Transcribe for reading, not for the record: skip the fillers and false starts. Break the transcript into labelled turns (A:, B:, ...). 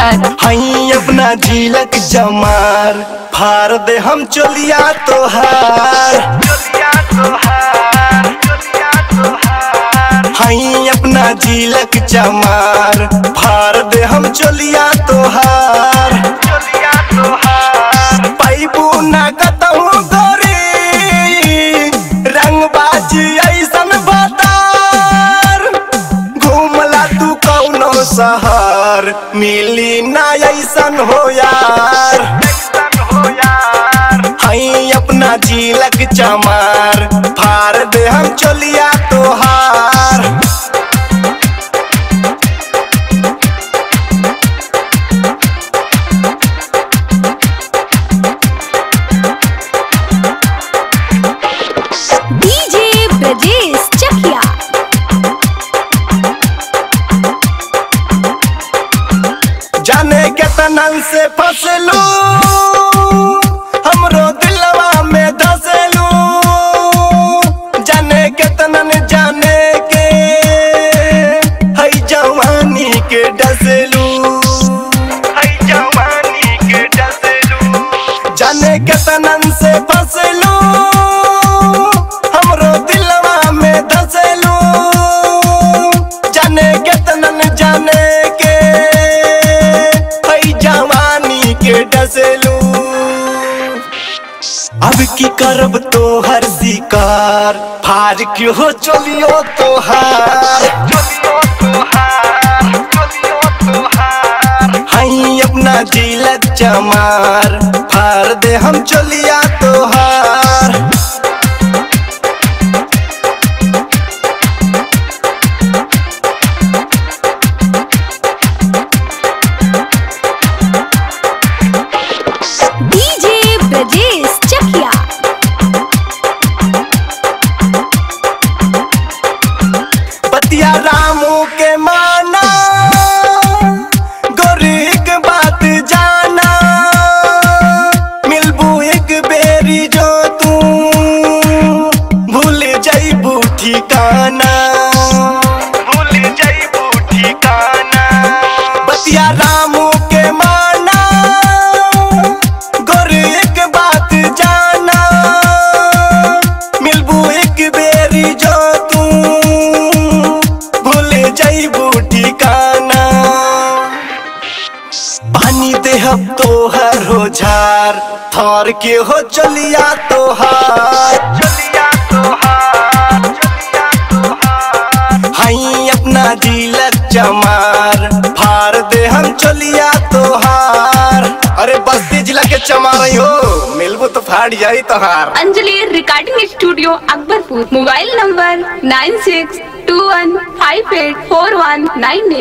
A: नगर।
B: हई अपना झीलक जमार, फार दे हम चोलिया तोहार। हई अपना झीलक जमार, फार दे हम चोलिया तोहार। पैबू ना कतहु गोरी, रंगबाजी ऐसन बतार। घूमला तू कौनो शहर, मिली ना ऐसन हो यार। हई अपना झीलक चमार, फार दे हम चोलिया तोहार।
A: डीजे ब्रजेश चकिया।
B: जाने के तनन से फसलू, हमरो दिलवा में धसलू। जाने के तनन जाने के, हई जवानी के डसलू। जाने के तनन से फसलू, हमरो दिलवा में धसलू। जाने के तनन जाने के, हई जवानी के डसलू। अब की करब तोहर शिकार, फार के हो चलियो तोहार। हई अपना झीलक चमार, फार दे हम चलिया तोहार।
A: डीजे ब्रजेश चकिया।
B: बतिया रामू के माना, गोरी एक बात जाना। मिलबू एक बेरी जो तू, भूल जाइबू ठिकाना। बतिया रामू के माना, गोरी एक बात जाना। मिलबू एक बेरी जो तू, भूल जाइबू ठिकाना। पानी देहब तोहर हो झार, थार के हो चलिया तोहार। हई अपना झीलक चमार, फार दे हम चलिया तोहार। अरे बस्ती जिला के चमार हो, मिलबू तो फाड़ जाई तोहार।
A: Anjali recording studio Akbarpur. Mobile number 9621584198।